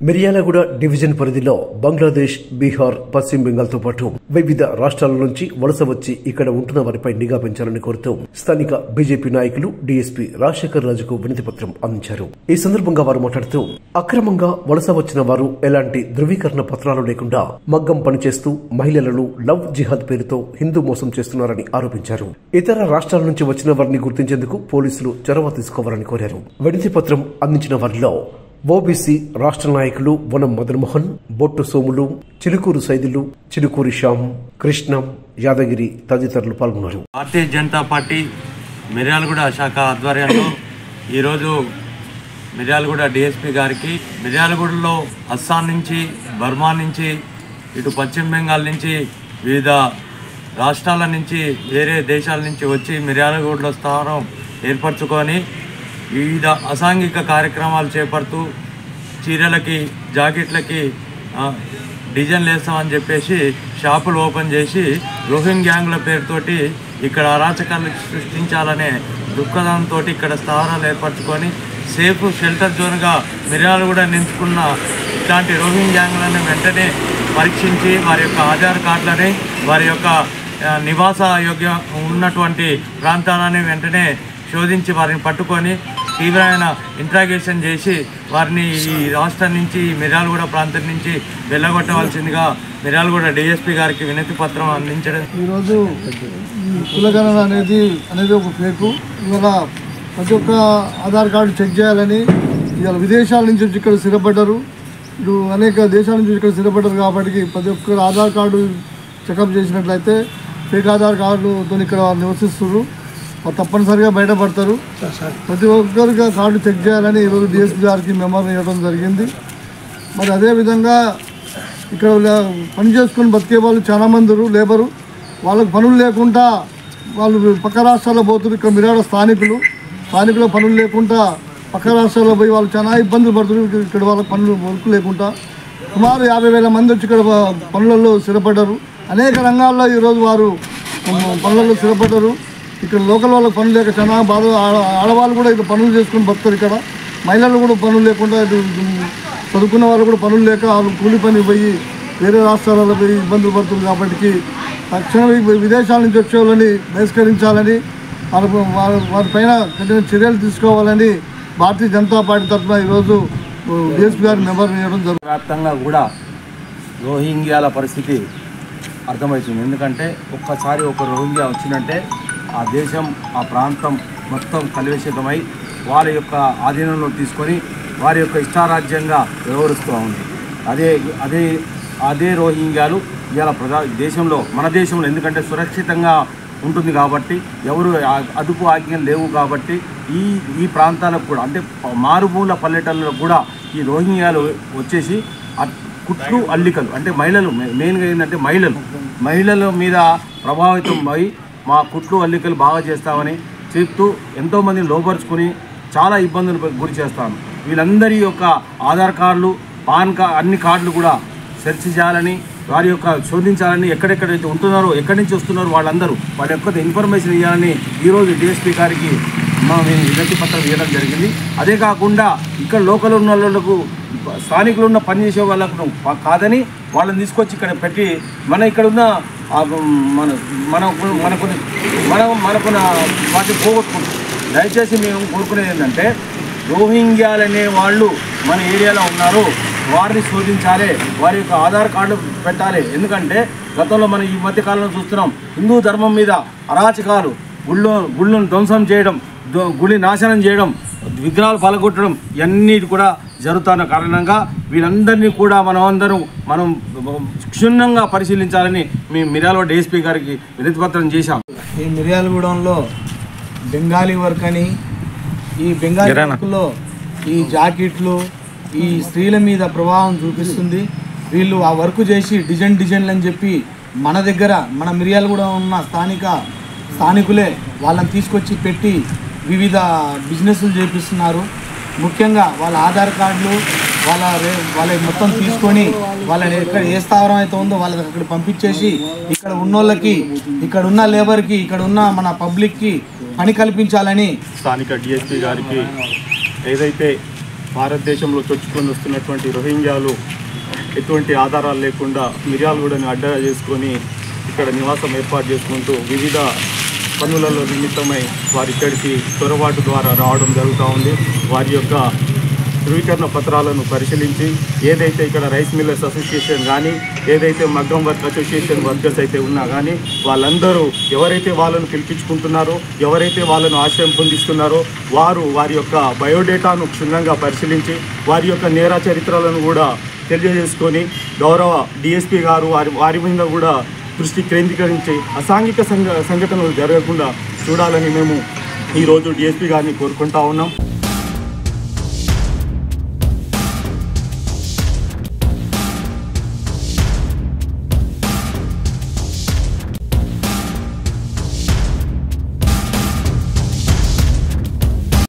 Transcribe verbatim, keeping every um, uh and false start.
Miryalaguda division పరిధిలో బంగ్లాదేశ్, బీహార్, పశ్చిమ బెంగాల్తో పాటు వివిధ రాష్ట్రాల నుంచి వలస వచ్చి ఇక్కడ ఉంటున్న వారిపై నిఘా పెంచాలని కోరుతూ స్థానిక బీజేపీ నాయకులు డీఎస్పీ రాజశేఖర్ రాజుకు వినతి పత్రం అందించారు. ఈ సందర్భంగా వారు మాట్లాడుతూ అక్రమంగా వలస వచ్చిన వారు ఎలాంటి ధృవీకరణ పత్రాలు లేకుండా మగ్గం పనిచేస్తూ మహిళలను లవ్ జిహాద్ పేరుతో హిందూ మోసం చేస్తున్నారని ఆరోపించారు. ఇతర రాష్ట్రాల నుంచి వచ్చిన వారిని గుర్తించేందుకు పోలీసులు చొరవ తీసుకోవాలని కోరారు. వినతి పత్రం అందించిన వారిలో ఓబీసీ రాష్ట్ర నాయకులు వనం మదన్మోహన్, బొట్టు సోములు, చిలుకూరు సైదులు, చిలుకూరి శ్యామ్, కృష్ణం, యాదగిరి తదితరులు పాల్గొన్నారు. భారతీయ జనతా పార్టీ మిర్యాలగూడ శాఖ ఆధ్వర్యంలో ఈరోజు మిర్యాలగూడ డిఎస్పీ గారికి మిర్యాలగూడలో అస్సాం నుంచి, బర్మా నుంచి, ఇటు పశ్చిమ బెంగాల్ నుంచి, వివిధ రాష్ట్రాల నుంచి, వేరే దేశాల నుంచి వచ్చి మిర్యాలగూడలో స్థానం ఏర్పరచుకొని వివిధ అసాంఘిక కార్యక్రమాలు చేపడుతూ చీరలకి, జాకెట్లకి డిజైన్లు వేస్తామని చెప్పేసి షాపులు ఓపెన్ చేసి రోహింగ్ గ్యాంగ్ల పేరుతోటి ఇక్కడ అరాచకాలు సృష్టించాలనే దృక్పథంతో ఇక్కడ స్థావరాలు ఏర్పరచుకొని సేఫ్ షెల్టర్ జోన్గా మిర్యాలగూడ నించుకున్న ఇట్లాంటి రోహింగ్ గ్యాంగ్లను వెంటనే పరీక్షించి వారి యొక్క ఆధార్ కార్డులని, వారి యొక్క నివాస యోగ్యం ఉన్నటువంటి ప్రాంతాలని వెంటనే శోధించి వారిని పట్టుకొని తీవ్రమైన ఇంట్రాగేషన్ చేసి వారిని ఈ రాష్ట్రం నుంచి, మిర్యాలగూడ ప్రాంతం నుంచి వెళ్ళగొట్టవలసిందిగా మిర్యాలగూడ డిఎస్పీ గారికి వినతి పత్రం అందించడం. ఈరోజు కులగణన అనేది అనేది ఒక ఫేకు. ఇవాళ ప్రతి ఒక్క ఆధార్ కార్డు చెక్ చేయాలని ఇవాళ విదేశాల నుంచి వచ్చి ఇక్కడ స్థిరపడ్డారు. ఇటు అనేక దేశాల నుంచి ఇక్కడ స్థిరపడ్డారు కాబట్టి ప్రతి ఒక్కరు ఆధార్ కార్డు చెకప్ చేసినట్లయితే ఫేక్ ఆధార్ కార్డుతో ఇక్కడ నివసిస్తున్నారు, తప్పనిసరిగా బయటపడతారు. ప్రతి ఒక్కరికి కార్డు చెక్ చేయాలని ఈరోజు డిఎస్పీ గారికి మెమోరం ఇవ్వడం జరిగింది. మరి అదేవిధంగా ఇక్కడ పని చేసుకుని బతికే వాళ్ళు చాలామంది లేబరు, వాళ్ళకు పనులు లేకుండా వాళ్ళు పక్క రాష్ట్రాల్లో పోతున్నారు. ఇక్కడ మిర్యాల స్థానికులు స్థానికులు పనులు లేకుండా పక్క రాష్ట్రాల్లో పోయి వాళ్ళు చాలా ఇబ్బందులు పడుతున్నారు. ఇక్కడ వాళ్ళకి పనులు వర్క్ లేకుండా సుమారు యాభై వేల మంది వచ్చి ఇక్కడ పనులలో స్థిరపడ్డారు. అనేక రంగాల్లో ఈరోజు వారు పనులలో స్థిరపడ్డారు. ఇక్కడ లోకల్ వాళ్ళకి పనులు లేక చాలా బాధ, ఆడవాళ్ళు కూడా ఇక్కడ పనులు చేసుకుని బతుకుతారు. ఇక్కడ మహిళలు కూడా పనులు లేకుండా, ఇటు చదువుకున్న వాళ్ళు కూడా పనులు లేక వాళ్ళు కూలి పని పోయి వేరే రాష్ట్రాలలో పోయి ఇబ్బందులు పడుతుంది. కాబట్టి తక్షణం విదేశాల నుంచి వచ్చే వాళ్ళని బహిష్కరించాలని, వారి వారిపైన కఠిన చర్యలు తీసుకోవాలని భారతీయ జనతా పార్టీ తరఫున ఈరోజు డిఎస్పీ గారి మెంబర్ వేయడం జరుగుతుంది. వ్యాప్తంగా కూడా రోహింగ్యాల పరిస్థితి అర్థమవుతుంది. ఎందుకంటే ఒక్కసారి ఒక రోహింగ్యా వచ్చిందంటే ఆ దేశం, ఆ ప్రాంతం మొత్తం కలుషితమై వారి యొక్క ఆధీనంలో తీసుకొని వారి యొక్క ఇష్టారాజ్యంగా వ్యవహరిస్తూ ఉంది. అదే అదే అదే రోహింగ్యాలు ఇవాళ ప్రజా దేశంలో, మన దేశంలో ఎందుకంటే సురక్షితంగా ఉంటుంది కాబట్టి, ఎవరు అదుపు ఆజ్ఞలు లేవు కాబట్టి ఈ ఈ ప్రాంతాలకు కూడా, అంటే మారుమూల పల్లెటూళ్ళలో కూడా ఈ రోహింగ్యాలు వచ్చేసి కుట్లు, అల్లికలు, అంటే మహిళలు మెయిన్గా ఏంటంటే మహిళలు మహిళల మీద ప్రభావితం అయి మా కుట్లు, అల్లికలు బాగా చేస్తామని చెప్తూ ఎంతోమందిని లోపరుచుకొని చాలా ఇబ్బందులు గురి చేస్తాము. వీళ్ళందరి యొక్క ఆధార్ కార్డులు, పాన్ కార్డు, అన్ని కార్డులు కూడా సెర్చ్ చేయాలని, వారి యొక్క శోధించాలని, ఎక్కడెక్కడైతే ఉంటున్నారో, ఎక్కడి నుంచి వస్తున్నారో వాళ్ళందరూ వాళ్ళ యొక్క ఇన్ఫర్మేషన్ ఇవ్వాలని ఈరోజు డిఎస్పీ గారికి మేము వినతి పత్రం ఇవ్వడం జరిగింది. అదే కాకుండా ఇక్కడ లోకల్ ఉన్న వాళ్ళకు, స్థానికులు ఉన్న పనిచేసే వాళ్ళకు కాదని వాళ్ళని తీసుకొచ్చి ఇక్కడ పెట్టి మన ఇక్కడ ఉన్న మన మనకు మనకు మనం మనకున్న వాటి పోగొట్టుకుంటాం. దయచేసి మేము కోరుకునేది ఏంటంటే రోహింగ్యాలనే వాళ్ళు మన ఏరియాలో ఉన్నారు, వారిని శోధించాలి, వారి యొక్క ఆధార్ కార్డు పెట్టాలి. ఎందుకంటే గతంలో మనం ఈ మధ్య కాలంలో చూస్తున్నాం, హిందూ ధర్మం మీద అరాచకాలు, గుళ్ళు గుళ్ళను ధ్వంసం చేయడం, గుడి నాశనం చేయడం, విగ్రహాలు పలగొట్టడం ఇవన్నీ కూడా జరుగుతున్న కారణంగా వీళ్ళందరినీ కూడా మనం అందరం మనం క్షుణ్ణంగా పరిశీలించాలని మేము మిర్యాలగూడ డిఎస్పీ గారికి వినతి పత్రం చేశాం. ఈ మిర్యాలగూడెంలో బెంగాలీ వర్క్ అని, ఈ బెంగాలీ వర్క్లో ఈ జాకెట్లు ఈ స్త్రీల మీద ప్రభావం చూపిస్తుంది. వీళ్ళు ఆ వర్క్ చేసి డిజైన్ డిజైన్లు అని చెప్పి మన దగ్గర, మన మిర్యాలగూడ ఉన్న స్థానిక స్థానికులే వాళ్ళని తీసుకొచ్చి పెట్టి వివిధ బిజినెస్లు చేపిస్తున్నారు. ముఖ్యంగా వాళ్ళ ఆధార్ కార్డులు వాళ్ళ వాళ్ళ మొత్తం తీసుకొని వాళ్ళని ఎక్కడ ఏ స్థావరం అయితే ఉందో వాళ్ళకి అక్కడ పంపించేసి ఇక్కడ ఉన్నోళ్ళకి, ఇక్కడ ఉన్న లేబర్కి, ఇక్కడ ఉన్న మన పబ్లిక్కి పని కల్పించాలని స్థానిక డిఎస్పీ గారికి ఏదైతే భారతదేశంలో చొచ్చుకొని వస్తున్నటువంటి రోహింగ్యాలు ఎటువంటి ఆధారాలు లేకుండా మిర్యాలగూడని అడ్డగా చేసుకొని ఇక్కడ నివాసం ఏర్పాటు చేసుకుంటూ వివిధ పనులలో నిమిత్తమై వారి ఇక్కడికి చొరబాటు ద్వారా రావడం జరుగుతూ ఉంది. వారి యొక్క ధృవీకరణ పత్రాలను పరిశీలించి ఏదైతే ఇక్కడ రైస్ మిల్లర్స్ అసోసియేషన్ కానీ ఏదైతే మగ్గం వర్క్ అసోసియేషన్ వర్కర్స్ అయితే ఉన్నా కానీ వాళ్ళందరూ ఎవరైతే వాళ్ళను పిలిపించుకుంటున్నారో ఎవరైతే వాళ్ళను ఆశ్రయం పొందిస్తున్నారో వారు వారి యొక్క బయోడేటాను క్షుణ్ణంగా పరిశీలించి వారి యొక్క నేర చరిత్రలను కూడా తెలియజేసుకొని గౌరవ డిఎస్పీ గారు వారి వారి మీద కూడా దృష్టి కేంద్రీకరించి అసాంఘిక సంఘ సంఘటనలు జరగకుండా చూడాలని మేము ఈరోజు డిఎస్పీ గారిని కోరుకుంటా ఉన్నాం.